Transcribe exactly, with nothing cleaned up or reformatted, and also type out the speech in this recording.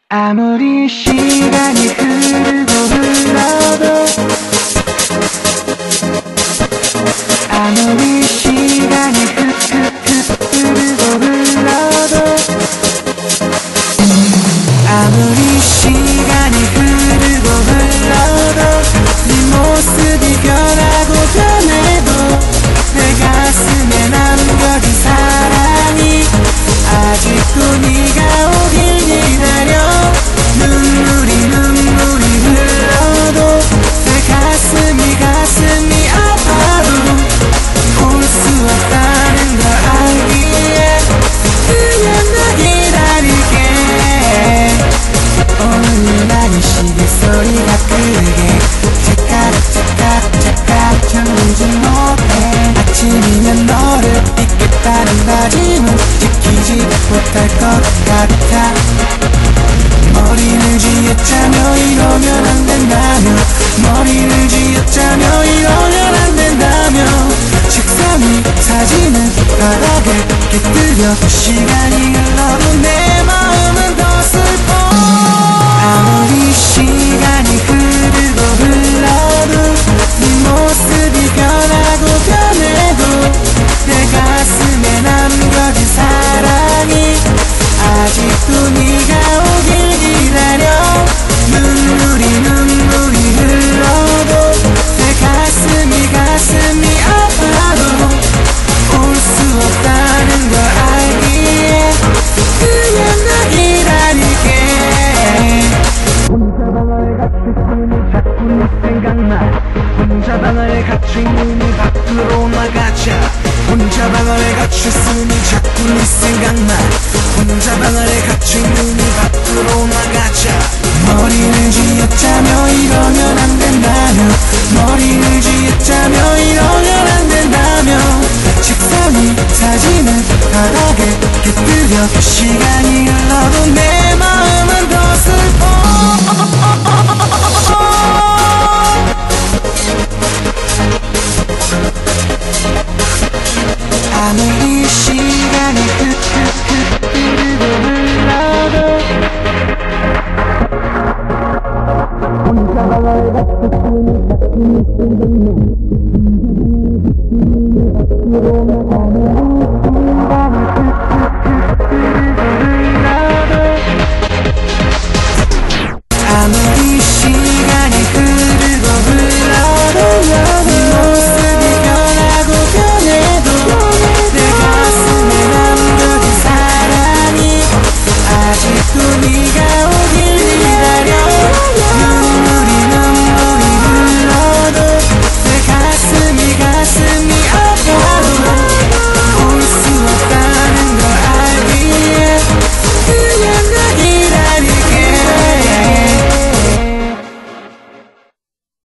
아무리 시간이 흐르고 흘러도 아무리 시간이 흐, 흐, 흐, 흐르고 흘러도 아무리 시간이 흐르고 흘러도 네 모습이 변하고 변해도 내 가슴에 남겨진 사랑이 아직도 네가 오길 기다려. 눈물이 눈물이 흘러도 내 가슴이 가슴이 아파도 올 수 없다는 걸 알기에 그냥 나 기다릴게. 오늘 유난히 시계 소리가 크게 찰칵 찰칵 찰칵 잠들지 못해. 아침이면 너를 잊겠다는 다짐은 지키지 못할 것 같아. 머리를 쥐었자며 이러면 안 된다며 머리를 쥐었자며 이러면 안 된다며 책상 위 사진은 바닥에 깃들여 시간이 흘러도 내 마음은 더 슬퍼. 아무리 시간이 흐르고 흘러도 네 모습이 변하고 변해도 내 가슴에 남겨진 사랑이 아직도 네가 오길 기다려. 눈물이 눈물이 흘러도 내 가슴이 가슴이 아파도 올 수 없다는 걸 알기에 그냥 나 기다릴게. 혼자 방 안에 갇힐 뿐이 자꾸 네 생각나. 혼자 방 안에 갇힌 눈이 밖으로 나가자. 혼자 방 안에 갇혔으니 자꾸 네 생각나. 혼자 방 안에 갇힌 눈이 밖으로 나가자. 머리를 쥐었자며 이러면 안 된다며 머리를 쥐었자며 이러면 안 된다며 책상 위 사진은 바닥에 깃들여 시간이 흘러도 내 마음은 더 슬퍼. 아무리 시간이 흐흐흐 흐르고 흘러도 혼자 방을 갇혔으니 자꾸 네 생각나.